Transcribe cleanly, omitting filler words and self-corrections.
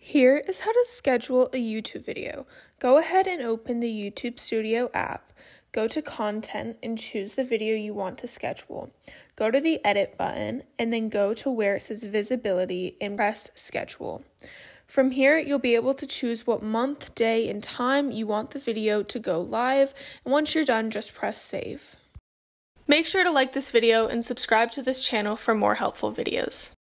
Here is how to schedule a YouTube video. Go ahead and open the YouTube Studio app. Go to Content and choose the video you want to schedule. Go to the Edit button and then go to where it says Visibility and press Schedule. From here, you'll be able to choose what month, day, and time you want the video to go live, and once you're done, just press Save. Make sure to like this video and subscribe to this channel for more helpful videos.